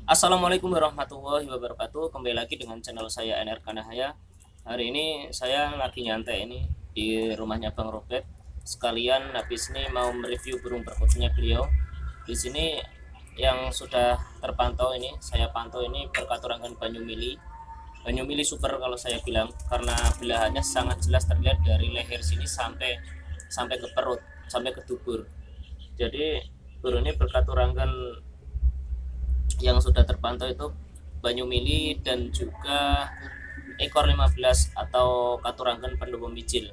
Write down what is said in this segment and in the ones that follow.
Assalamualaikum warahmatullahi wabarakatuh. Kembali lagi dengan channel saya NR Kanahaya. Hari ini saya lagi nyantai ini di rumahnya Bang Robert. Sekalian habis ini mau mereview burung perkutnya beliau. Di sini yang sudah terpantau ini, saya pantau ini berkaturangan Banyumili. Banyumili super kalau saya bilang karena belahannya sangat jelas terlihat dari leher sini sampai sampai ke perut, sampai ke dubur. Jadi burung ini berkaturangan yang sudah terpantau itu Banyumili dan juga ekor 15 atau Katurangken Pendowo Mijil.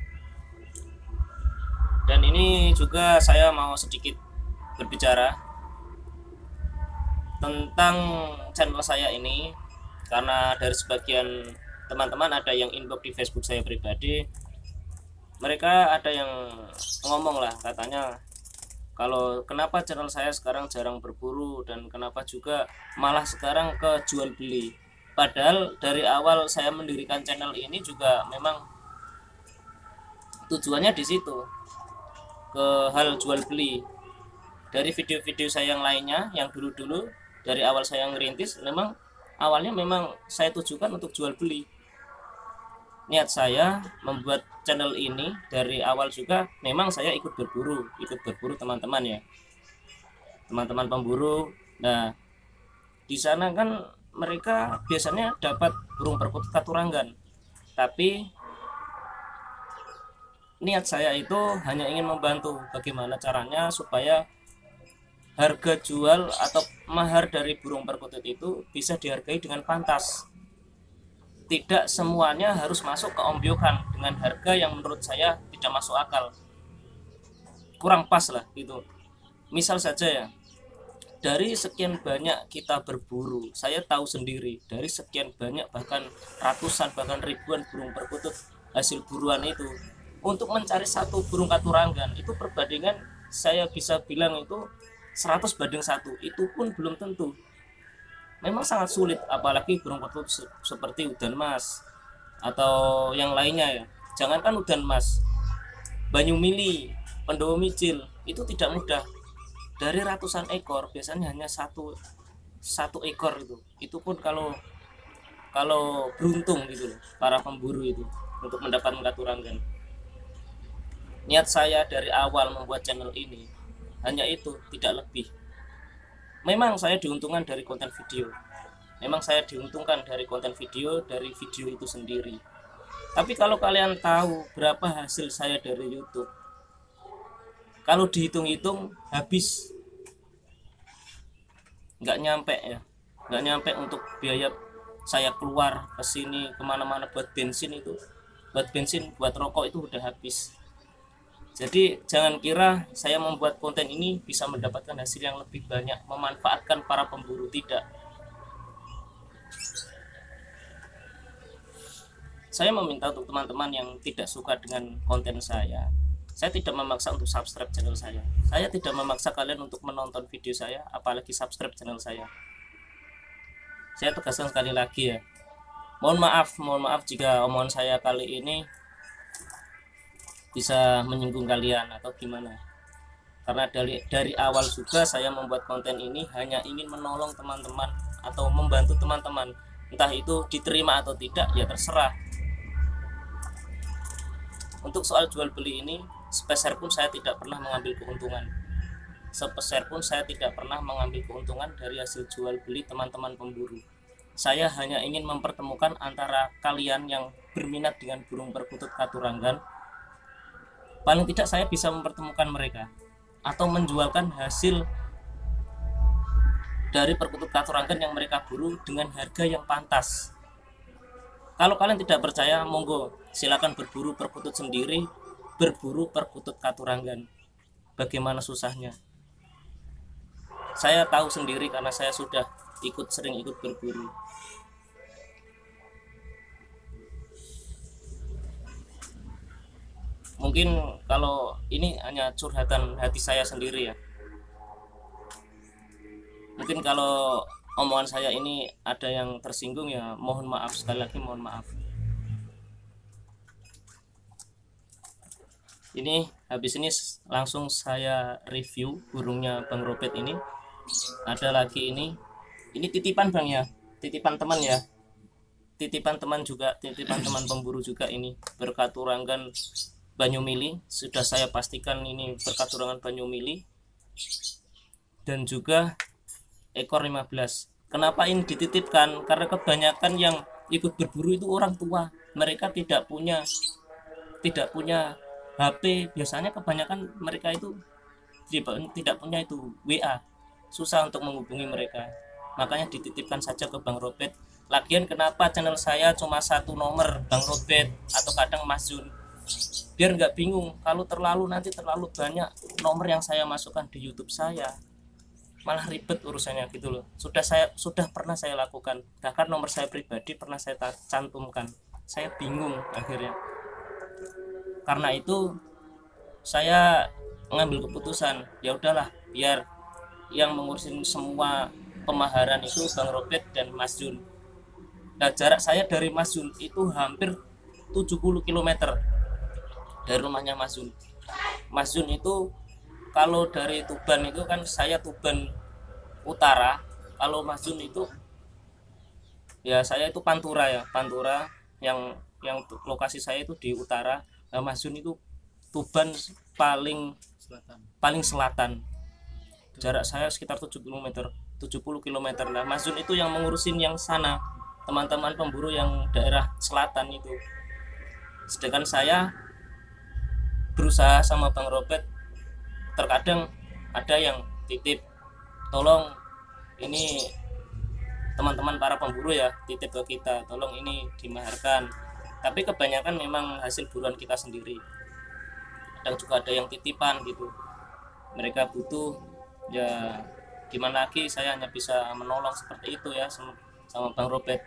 Dan ini juga saya mau sedikit berbicara tentang channel saya ini karena dari sebagian teman-teman ada yang inbox di Facebook saya pribadi, mereka ada yang ngomong lah katanya kalau kenapa channel saya sekarang jarang berburu dan kenapa juga malah sekarang ke jual beli. Padahal dari awal saya mendirikan channel ini juga memang tujuannya di situ, ke hal jual beli. Dari video-video saya yang lainnya yang dulu-dulu dari awal saya ngerintis memang awalnya memang saya tujukan untuk jual beli. Niat saya membuat channel ini dari awal juga memang saya ikut berburu teman-teman ya, teman-teman pemburu. Nah, di sana kan mereka biasanya dapat burung perkutut Katuranggan, tapi niat saya itu hanya ingin membantu bagaimana caranya supaya harga jual atau mahar dari burung perkutut itu bisa dihargai dengan pantas. Tidak semuanya harus masuk ke ombyokan dengan harga yang menurut saya tidak masuk akal, kurang pas lah gitu. Misal saja ya, dari sekian banyak kita berburu, saya tahu sendiri dari sekian banyak bahkan ratusan bahkan ribuan burung perkutut hasil buruan itu, untuk mencari satu burung Katuranggan itu perbandingan saya bisa bilang itu 100 banding 1, itu pun belum tentu. Memang sangat sulit, apalagi burung perkutut seperti udan mas atau yang lainnya ya. Jangankan udan mas, Banyumili, Pendowo Mijil itu tidak mudah. Dari ratusan ekor biasanya hanya satu satu ekor itu pun kalau kalau beruntung gitu loh para pemburu itu untuk mendapatkan Katuranggan. Niat saya dari awal membuat channel ini hanya itu, tidak lebih. Memang saya diuntungkan dari konten video, memang saya diuntungkan dari konten video, dari video itu sendiri. Tapi kalau kalian tahu berapa hasil saya dari YouTube, kalau dihitung-hitung habis, nggak nyampe ya, nggak nyampe untuk biaya saya keluar ke sini kemana-mana buat bensin itu, buat bensin, buat rokok itu udah habis. Jadi jangan kira saya membuat konten ini bisa mendapatkan hasil yang lebih banyak, memanfaatkan para pemburu, tidak. Saya meminta untuk teman-teman yang tidak suka dengan konten saya tidak memaksa untuk subscribe channel saya. Saya tidak memaksa kalian untuk menonton video saya, apalagi subscribe channel saya. Saya tegaskan sekali lagi ya. Mohon maaf jika omongan saya kali ini bisa menyinggung kalian atau gimana. Karena dari awal juga saya membuat konten ini hanya ingin menolong teman-teman atau membantu teman-teman. Entah itu diterima atau tidak ya terserah. Untuk soal jual beli ini, sepeser pun saya tidak pernah mengambil keuntungan. Sepeser pun saya tidak pernah mengambil keuntungan dari hasil jual beli teman-teman pemburu. Saya hanya ingin mempertemukan antara kalian yang berminat dengan burung perkutut Katuranggan. Paling tidak saya bisa mempertemukan mereka atau menjualkan hasil dari perkutut Katuranggan yang mereka buru dengan harga yang pantas. Kalau kalian tidak percaya, monggo silakan berburu perkutut sendiri, berburu perkutut Katuranggan. Bagaimana susahnya? Saya tahu sendiri karena saya sudah sering ikut berburu. Mungkin kalau ini hanya curhatan hati saya sendiri ya. Mungkin kalau omongan saya ini ada yang tersinggung ya mohon maaf, sekali lagi mohon maaf. Ini habis ini langsung saya review burungnya Bang Robert ini. Ada lagi ini Ini titipan bang ya, titipan teman ya, titipan teman juga, titipan teman pemburu juga. Ini berkaturangan Banyumili, sudah saya pastikan ini berkaturangan Banyumili, dan juga ekor 15. Kenapa ini dititipkan? Karena kebanyakan yang ikut berburu itu orang tua, mereka tidak punya HP. Biasanya kebanyakan mereka itu tidak punya itu WA, susah untuk menghubungi mereka, makanya dititipkan saja ke Bang Robert. Lagian kenapa channel saya cuma satu nomor, Bang Robert atau kadang Mas Jun, biar nggak bingung kalau nanti terlalu banyak nomor yang saya masukkan di YouTube saya, malah ribet urusannya gitu loh. Sudah pernah saya lakukan, bahkan nomor saya pribadi pernah saya cantumkan, saya bingung akhirnya. Karena itu saya mengambil keputusan, ya udahlah, biar yang mengurusin semua pemaharan itu Bang Robert dan Mas Jun. Nah, jarak saya dari Mas Jun itu hampir 70 km dari rumahnya Mas Jun. Mas Jun itu kalau dari Tuban itu kan, saya Tuban Utara, kalau Mas Jun itu ya saya itu Pantura ya, Pantura yang lokasi saya itu di utara. Nah, Mas Jun itu Tuban paling selatan. Jarak saya sekitar 70 km. Nah, Mas Jun itu yang mengurusin yang sana, teman-teman pemburu yang daerah selatan itu. Sedangkan saya berusaha sama Bang Robert, terkadang ada yang titip, tolong ini teman-teman para pemburu ya, titip ke kita, tolong ini dimaharkan. Tapi kebanyakan memang hasil buruan kita sendiri. Kadang juga ada yang titipan gitu, mereka butuh, ya gimana lagi, saya hanya bisa menolong seperti itu ya sama Bang Robert.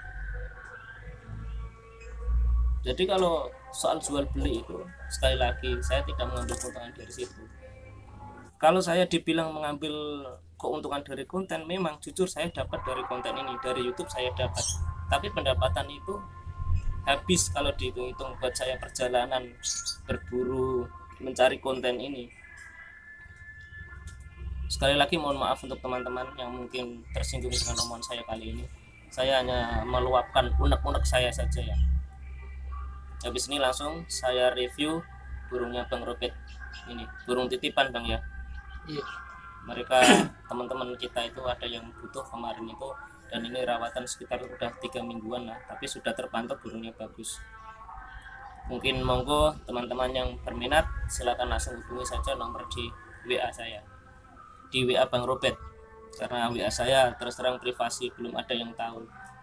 Jadi kalau soal jual beli itu, sekali lagi saya tidak mengambil keuntungan dari situ. Kalau saya dibilang mengambil keuntungan dari konten, memang jujur saya dapat dari konten ini, dari YouTube saya dapat, tapi pendapatan itu habis kalau dihitung-hitung buat saya perjalanan berburu mencari konten ini. Sekali lagi mohon maaf untuk teman-teman yang mungkin tersinggung dengan omongan saya kali ini. Saya hanya meluapkan unek-unek saya saja ya. Habis ini langsung saya review burungnya Bang Robert. Ini burung titipan Bang ya. Iya. Mereka teman-teman kita itu ada yang butuh kemarin itu, dan ini rawatan sekitar udah 3 mingguan lah, tapi sudah terpantau burungnya bagus. Mungkin monggo teman-teman yang berminat silakan langsung hubungi saja nomor di WA saya, di WA Bang Robert, karena WA saya terus terang privasi, belum ada yang tahu.